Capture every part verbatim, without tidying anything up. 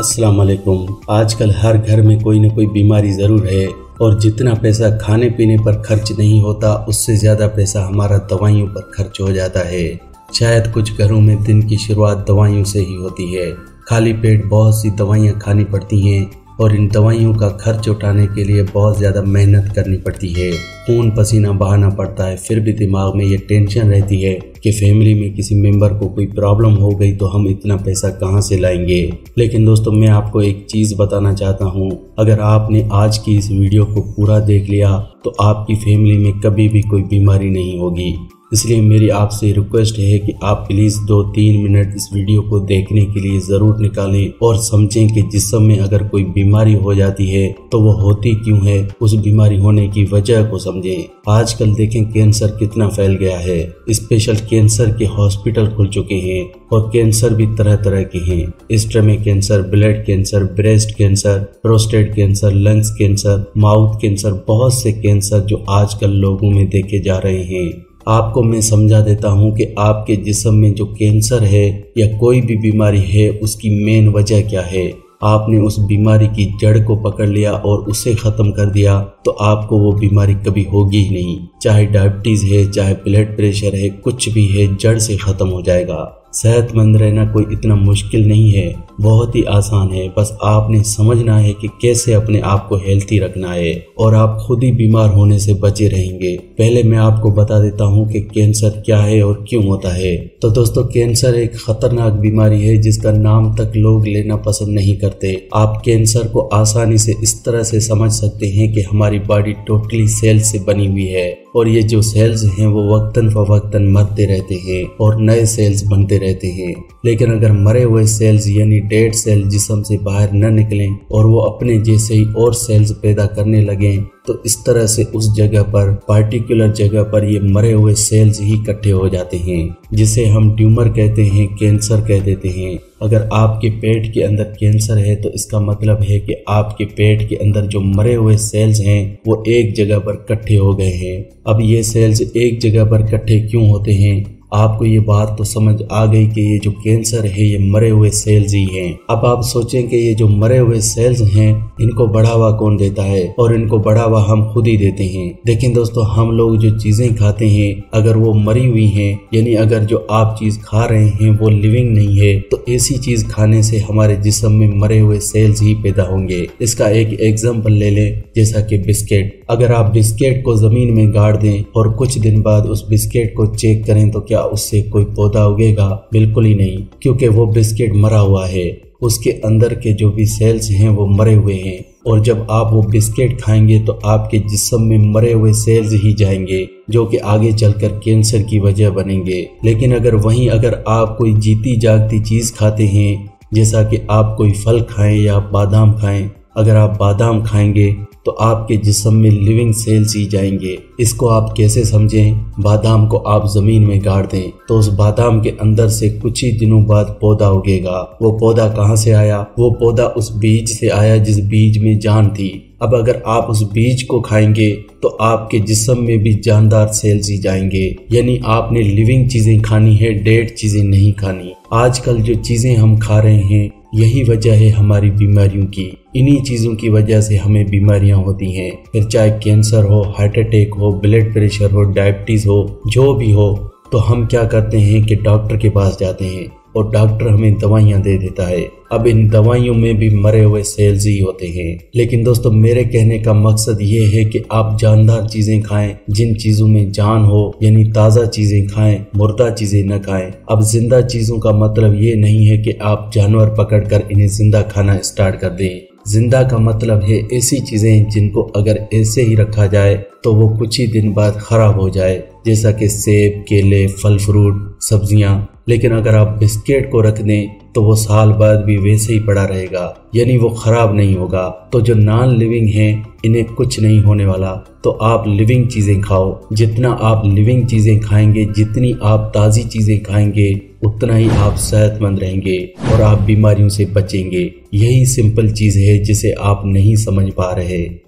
अस्सलाम वालेकुम। आजकल हर घर में कोई न कोई बीमारी ज़रूर है और जितना पैसा खाने पीने पर खर्च नहीं होता उससे ज़्यादा पैसा हमारा दवाइयों पर खर्च हो जाता है। शायद कुछ घरों में दिन की शुरुआत दवाइयों से ही होती है। खाली पेट बहुत सी दवाइयाँ खानी पड़ती हैं और इन दवाइयों का खर्च उठाने के लिए बहुत ज़्यादा मेहनत करनी पड़ती है, खून पसीना बहाना पड़ता है। फिर भी दिमाग में ये टेंशन रहती है कि फैमिली में किसी मेंबर को कोई प्रॉब्लम हो गई तो हम इतना पैसा कहाँ से लाएंगे। लेकिन दोस्तों, मैं आपको एक चीज़ बताना चाहता हूँ, अगर आपने आज की इस वीडियो को पूरा देख लिया तो आपकी फैमिली में कभी भी कोई बीमारी नहीं होगी। इसलिए मेरी आपसे रिक्वेस्ट है कि आप प्लीज़ दो तीन मिनट इस वीडियो को देखने के लिए ज़रूर निकालें और समझें कि जिस्म में अगर कोई बीमारी हो जाती है तो वो होती क्यों है, उस बीमारी होने की वजह को समझें। आजकल देखें कैंसर कितना फैल गया है। स्पेशल कैंसर के हॉस्पिटल खुल चुके हैं और कैंसर भी तरह तरह के हैं। Stomach cancer, blood cancer, breast cancer, prostate cancer, lungs cancer, mouth cancer, बहुत से कैंसर जो आजकल लोगों में देखे जा रहे हैं। आपको मैं समझा देता हूं कि आपके जिस्म में जो कैंसर है या कोई भी बीमारी है उसकी मेन वजह क्या है। आपने उस बीमारी की जड़ को पकड़ लिया और उसे ख़त्म कर दिया तो आपको वो बीमारी कभी होगी ही नहीं। चाहे डायबिटीज़ है, चाहे ब्लड प्रेशर है, कुछ भी है, जड़ से ख़त्म हो जाएगा। सेहतमंद रहना कोई इतना मुश्किल नहीं है, बहुत ही आसान है। बस आपने समझना है कि कैसे अपने आप को हेल्थी रखना है और आप खुद ही बीमार होने से बचे रहेंगे। पहले मैं आपको बता देता हूँ कि कैंसर क्या है और क्यों होता है। तो दोस्तों, कैंसर एक खतरनाक बीमारी है जिसका नाम तक लोग लेना पसंद नहीं करते। आप कैंसर को आसानी से इस तरह से समझ सकते हैं कि हमारी बॉडी टोटली सेल्स से बनी हुई है और ये जो सेल्स हैं वो वक्तन फवक्तन मरते रहते हैं और नए सेल्स बनते रहते हैं। लेकिन अगर मरे हुए सेल्स यानी डेड सेल जिस्म से बाहर न निकलें और वो अपने जैसे ही और सेल्स पैदा करने लगें तो इस तरह से उस जगह पर, पार्टिकुलर जगह पर ये मरे हुए सेल्स ही इकट्ठे हो जाते हैं, जिसे हम ट्यूमर कहते हैं, कैंसर कह देते हैं। अगर आपके पेट के अंदर कैंसर है तो इसका मतलब है कि आपके पेट के अंदर जो मरे हुए सेल्स हैं वो एक जगह पर इकट्ठे हो गए हैं। अब ये सेल्स एक जगह पर इकट्ठे क्यों होते हैं? आपको ये बात तो समझ आ गई कि ये जो कैंसर है ये मरे हुए सेल्स ही हैं। अब आप सोचें कि ये जो मरे हुए सेल्स हैं इनको बढ़ावा कौन देता है, और इनको बढ़ावा हम खुद ही देते हैं। लेकिन दोस्तों, हम लोग जो चीजें खाते हैं अगर वो मरी हुई हैं, यानी अगर जो आप चीज खा रहे हैं वो लिविंग नहीं है, तो ऐसी चीज खाने से हमारे जिस्म में मरे हुए सेल्स ही पैदा होंगे। इसका एक एग्जाम्पल ले लें, जैसा कि बिस्किट। अगर आप बिस्किट को जमीन में गाड़ दें और कुछ दिन बाद उस बिस्किट को चेक करें तो क्या उससे कोई पौधा उगेगा? बिल्कुल ही नहीं, क्योंकि वो बिस्किट मरा हुआ है। उसके अंदर के जो भी सेल्स हैं वो मरे हुए हैं और जब आप वो बिस्किट खाएंगे तो आपके जिस्म में मरे हुए सेल्स ही जाएंगे जो कि आगे चलकर कैंसर की वजह बनेंगे। लेकिन अगर वहीं अगर आप कोई जीती जागती चीज खाते हैं, जैसा कि आप कोई फल खाएं या बादाम खाएं, अगर आप बादाम खाएंगे तो आपके जिस्म में लिविंग सेल्स ही जाएंगे। इसको आप कैसे समझें? बादाम को आप जमीन में गाड़ दें तो उस बादाम के अंदर से कुछ ही दिनों बाद पौधा उगेगा। वो पौधा कहाँ से आया? वो पौधा उस बीज से आया जिस बीज में जान थी। अब अगर आप उस बीज को खाएंगे तो आपके जिस्म में भी जानदार सेल्स ही जाएंगे। यानी आपने लिविंग चीजें खानी है, डेड चीजें नहीं खानी। आजकल जो चीजें हम खा रहे हैं यही वजह है हमारी बीमारियों की। इन्हीं चीज़ों की वजह से हमें बीमारियां होती हैं। फिर चाहे कैंसर हो, हार्ट अटैक हो, ब्लड प्रेशर हो, डायबिटीज़ हो, जो भी हो, तो हम क्या करते हैं कि डॉक्टर के पास जाते हैं और डॉक्टर हमें दवाइयां दे देता है। अब इन दवाइयों में भी मरे हुए सेल्स ही होते हैं। लेकिन दोस्तों, मेरे कहने का मकसद ये है कि आप जानदार चीजें खाएं, जिन चीजों में जान हो, यानी ताज़ा चीजें खाएं, मुर्दा चीजें न खाएं। अब जिंदा चीजों का मतलब ये नहीं है कि आप जानवर पकड़कर इन्हें जिंदा खाना स्टार्ट कर दें। जिंदा का मतलब है ऐसी चीजें जिनको अगर ऐसे ही रखा जाए तो वो कुछ ही दिन बाद खराब हो जाए, जैसा कि सेब, केले, फल फ्रूट, सब्जियां। लेकिन अगर आप बिस्किट को रख दें तो वो साल बाद भी वैसे ही पड़ा रहेगा, यानी वो खराब नहीं होगा। तो जो नॉन लिविंग हैं इन्हें कुछ नहीं होने वाला। तो आप लिविंग चीजें खाओ। जितना आप लिविंग चीजें खाएंगे, जितनी आप ताज़ी चीजें खाएंगे, उतना ही आप सेहतमंद रहेंगे और आप बीमारियों से बचेंगे। यही सिंपल चीज है जिसे आप नहीं समझ पा रहे।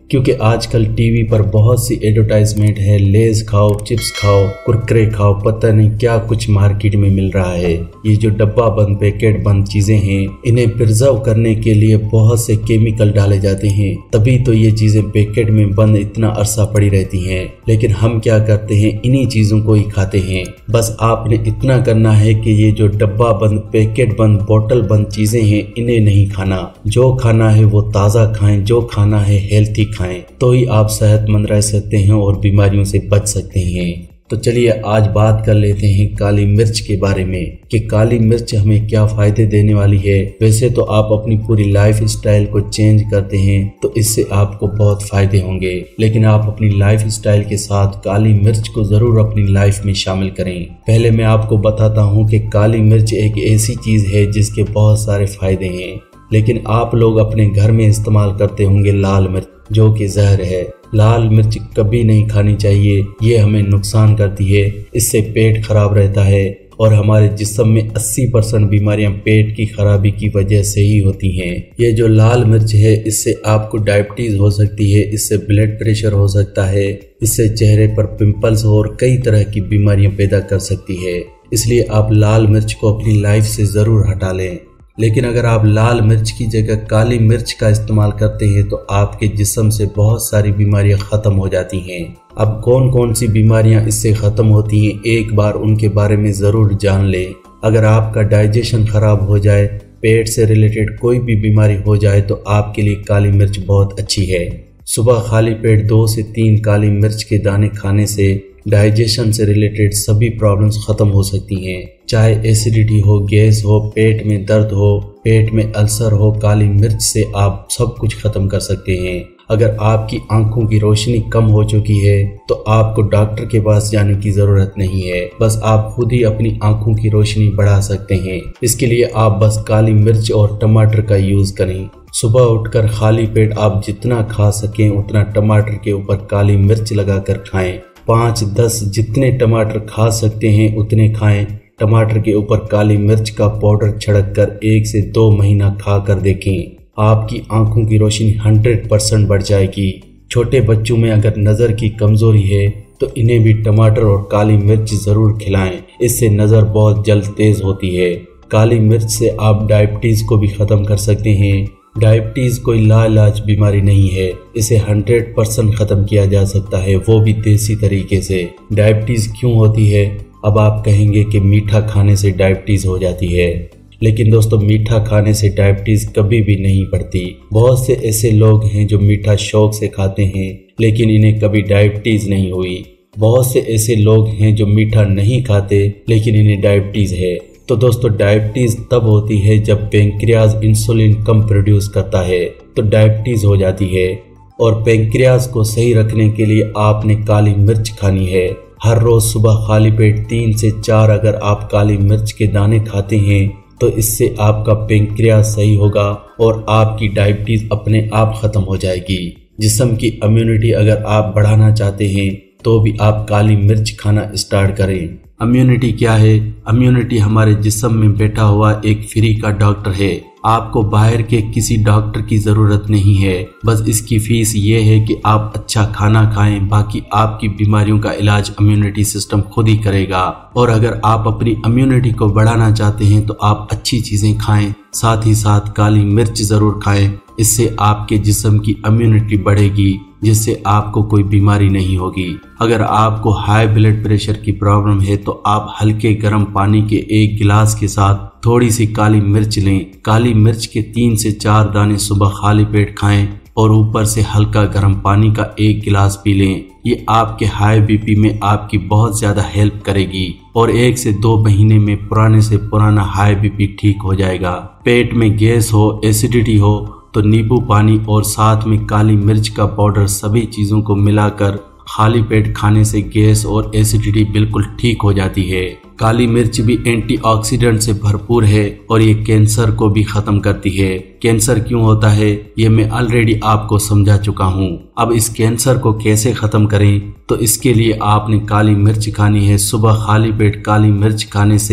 क्योंकि आजकल टीवी पर बहुत सी एडवर्टाइजमेंट है, लेज खाओ, चिप्स खाओ, कुरकुरे खाओ, पता नहीं क्या कुछ मार्केट में मिल रहा है। ये जो डब्बा बंद पैकेट बंद चीजें हैं, इन्हें प्रिजर्व करने के लिए बहुत से केमिकल डाले जाते हैं, तभी तो ये चीजें पैकेट में बंद इतना अरसा पड़ी रहती हैं। लेकिन हम क्या करते हैं, इन्हीं चीजों को ही खाते हैं। बस आपने इतना करना है कि ये जो डब्बा बंद पैकेट बंद बोतल बंद चीजें हैं, इन्हें नहीं खाना। जो खाना है वो ताज़ा खाएं, जो खाना है हेल्थी खाएं, तो ही आप सेहतमंद रह सकते हैं और बीमारियों से बच सकते हैं। तो चलिए आज बात कर लेते हैं काली मिर्च के बारे में कि काली मिर्च हमें क्या फायदे देने वाली है। वैसे तो आप अपनी पूरी लाइफ स्टाइल को चेंज करते हैं तो इससे आपको बहुत फायदे होंगे, लेकिन आप अपनी लाइफ स्टाइल के साथ काली मिर्च को जरूर अपनी लाइफ में शामिल करें। पहले मैं आपको बताता हूँ कि काली मिर्च एक ऐसी चीज है जिसके बहुत सारे फायदे हैं, लेकिन आप लोग अपने घर में इस्तेमाल करते होंगे लाल मिर्च, जो कि जहर है। लाल मिर्च कभी नहीं खानी चाहिए, ये हमें नुकसान करती है, इससे पेट खराब रहता है और हमारे जिस्म में अस्सी परसेंट बीमारियां पेट की खराबी की वजह से ही होती हैं। ये जो लाल मिर्च है, इससे आपको डायबिटीज हो सकती है, इससे ब्लड प्रेशर हो सकता है, इससे चेहरे पर पिंपल्स और कई तरह की बीमारियां पैदा कर सकती है। इसलिए आप लाल मिर्च को अपनी लाइफ से जरूर हटा लें। लेकिन अगर आप लाल मिर्च की जगह काली मिर्च का इस्तेमाल करते हैं तो आपके जिस्म से बहुत सारी बीमारियां खत्म हो जाती हैं। अब कौन कौन सी बीमारियां इससे खत्म होती हैं, एक बार उनके बारे में जरूर जान लें। अगर आपका डाइजेशन खराब हो जाए, पेट से रिलेटेड कोई भी बीमारी हो जाए, तो आपके लिए काली मिर्च बहुत अच्छी है। सुबह खाली पेट दो से तीन काली मिर्च के दाने खाने से डाइजेशन से रिलेटेड सभी प्रॉब्लम्स खत्म हो सकती हैं। चाहे एसिडिटी हो, गैस हो, पेट में दर्द हो, पेट में अल्सर हो, काली मिर्च से आप सब कुछ खत्म कर सकते हैं। अगर आपकी आंखों की रोशनी कम हो चुकी है तो आपको डॉक्टर के पास जाने की जरूरत नहीं है, बस आप खुद ही अपनी आंखों की रोशनी बढ़ा सकते हैं। इसके लिए आप बस काली मिर्च और टमाटर का यूज करें। सुबह उठकर खाली पेट आप जितना खा सकें उतना टमाटर के ऊपर काली मिर्च लगाकर खाएं। पाँच दस जितने टमाटर खा सकते हैं उतने खाएं। टमाटर के ऊपर काली मिर्च का पाउडर छिड़क कर एक से दो महीना खा कर देखें, आपकी आंखों की रोशनी हंड्रेड परसेंट बढ़ जाएगी। छोटे बच्चों में अगर नज़र की कमजोरी है तो इन्हें भी टमाटर और काली मिर्च जरूर खिलाएं, इससे नज़र बहुत जल्द तेज होती है। काली मिर्च से आप डायबिटीज को भी खत्म कर सकते हैं। डायबिटीज कोई लाइलाज बीमारी नहीं है, इसे हंड्रेड परसेंट खत्म किया जा सकता है, वो भी देसी तरीके से। डायबिटीज क्यों होती है? अब आप कहेंगे कि मीठा खाने से डायबिटीज हो जाती है, लेकिन दोस्तों मीठा खाने से डायबिटीज कभी भी नहीं बढ़ती। बहुत से ऐसे लोग हैं जो मीठा शौक से खाते हैं लेकिन इन्हें कभी डायबिटीज नहीं हुई। बहुत से ऐसे लोग हैं जो मीठा नहीं खाते लेकिन इन्हें डायबिटीज है। तो दोस्तों डायबिटीज तब होती है जब पेंक्रियाज इंसुलिन कम प्रोड्यूस करता है तो डायबिटीज हो जाती है। और पेंक्रियाज को सही रखने के लिए आपने काली मिर्च खानी है। हर रोज सुबह खाली पेट तीन से चार अगर आप काली मिर्च के दाने खाते हैं तो इससे आपका पेंक्रियाज सही होगा और आपकी डायबिटीज अपने आप खत्म हो जाएगी। जिस्म की इम्यूनिटी अगर आप बढ़ाना चाहते हैं तो भी आप काली मिर्च खाना स्टार्ट करें। इम्यूनिटी क्या है? इम्यूनिटी हमारे जिस्म में बैठा हुआ एक फ्री का डॉक्टर है। आपको बाहर के किसी डॉक्टर की जरूरत नहीं है, बस इसकी फीस ये है कि आप अच्छा खाना खाएं, बाकी आपकी बीमारियों का इलाज इम्यूनिटी सिस्टम खुद ही करेगा। और अगर आप अपनी इम्यूनिटी को बढ़ाना चाहते हैं तो आप अच्छी चीजें खाएं, साथ ही साथ काली मिर्च जरूर खाएं, इससे आपके जिस्म की इम्यूनिटी बढ़ेगी, जिससे आपको कोई बीमारी नहीं होगी। अगर आपको हाई ब्लड प्रेशर की प्रॉब्लम है तो आप हल्के गर्म पानी के एक गिलास के साथ थोड़ी सी काली मिर्च लें। काली मिर्च के तीन से चार दाने सुबह खाली पेट खाएं और ऊपर से हल्का गर्म पानी का एक गिलास पी लें। ये आपके हाई बीपी में आपकी बहुत ज्यादा हेल्प करेगी और एक से दो महीने में पुराने से पुराना हाई बीपी ठीक हो जाएगा। पेट में गैस हो, एसिडिटी हो तो नींबू पानी और साथ में काली मिर्च का पाउडर सभी चीजों को मिलाकर खाली पेट खाने से गैस और एसिडिटी बिल्कुल ठीक हो जाती है। काली मिर्च भी एंटीऑक्सीडेंट से भरपूर है और ये कैंसर को भी खत्म करती है। कैंसर क्यों होता है ये मैं ऑलरेडी आपको समझा चुका हूँ। अब इस कैंसर को कैसे खत्म करें, तो इसके लिए आपने काली मिर्च खानी है। सुबह खाली पेट काली मिर्च खाने से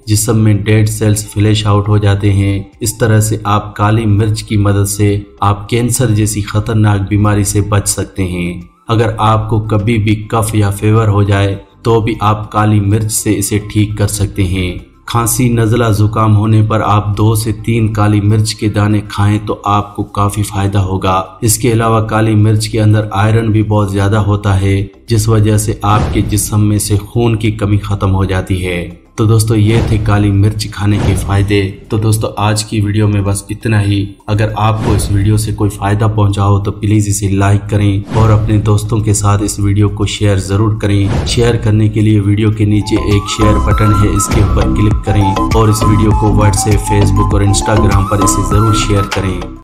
जिस्म में डेड सेल्स फ्लैश आउट हो जाते हैं। इस तरह से आप काली मिर्च की मदद से आप कैंसर जैसी खतरनाक बीमारी से बच सकते हैं। अगर आपको कभी भी कफ या फीवर हो जाए तो भी आप काली मिर्च से इसे ठीक कर सकते हैं। खांसी, नज़ला, जुकाम होने पर आप दो से तीन काली मिर्च के दाने खाएं तो आपको काफी फायदा होगा। इसके अलावा काली मिर्च के अंदर आयरन भी बहुत ज्यादा होता है, जिस वजह से आपके जिस्म में से खून की कमी खत्म हो जाती है। तो दोस्तों ये थे काली मिर्च खाने के फायदे। तो दोस्तों आज की वीडियो में बस इतना ही। अगर आपको इस वीडियो से कोई फायदा पहुंचा हो तो प्लीज इसे लाइक करें और अपने दोस्तों के साथ इस वीडियो को शेयर जरूर करें। शेयर करने के लिए वीडियो के नीचे एक शेयर बटन है, इसके ऊपर क्लिक करें और इस वीडियो को व्हाट्सएप, फेसबुक और इंस्टाग्राम पर इसे जरूर शेयर करें।